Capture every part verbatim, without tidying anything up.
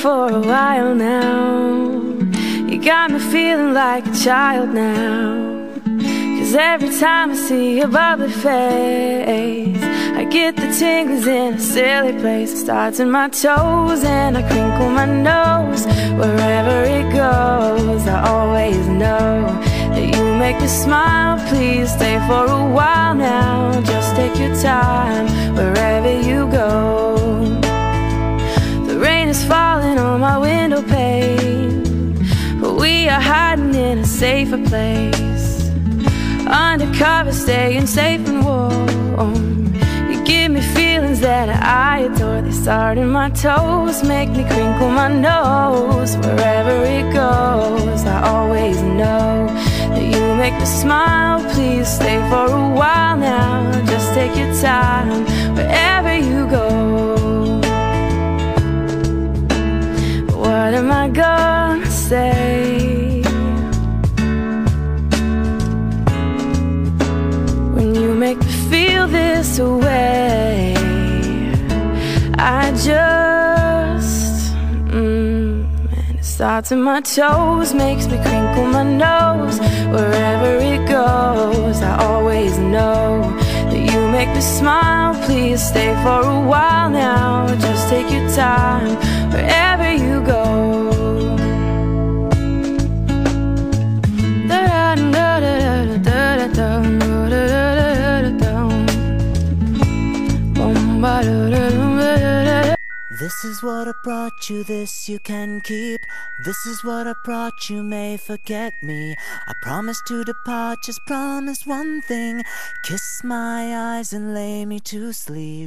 for a while now. You got me feeling like a child now. Cause every time I see your bubbly face, I get the tingles in a silly place. It starts in my toes and I crinkle my nose. Wherever it goes, I always know that you make me smile. Please stay for a while now. Just take your time wherever you go. The rain is falling on my window pane, but we are hiding in a safer place. Undercover, staying safe and warm. You give me feelings that I adore. They start in my toes, make me crinkle my nose. Wherever it goes, I always know that you make me smile. Please stay for a while now. Just take your time wherever you go. What am I gonna say when you make me feel this way? I just mm, and it starts in my toes, makes me crinkle my nose. Wherever it goes, I always know that you make me smile. Please stay for a while now. Just take your time wherever you go. This is what I brought you, this you can keep. This is what I brought you, may forget me. I promise to depart, just promise one thing. Kiss my eyes and lay me to sleep.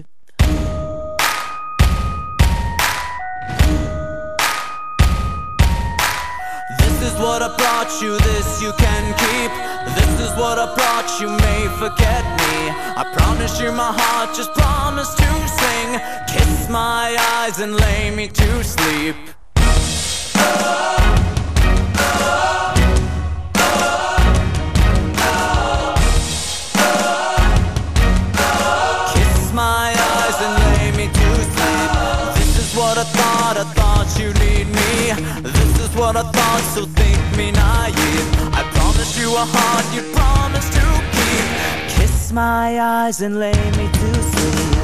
This is what I brought you, this you can keep. This is what I brought you, may forget me. I promise you my heart, just promise to sing. Kiss my eyes and lay me to sleep. Kiss my eyes and lay me to sleep. This is what I thought, I thought you need me. This is what I thought, so think me naive. I promised you a heart you promised to keep. Kiss my eyes and lay me to sleep.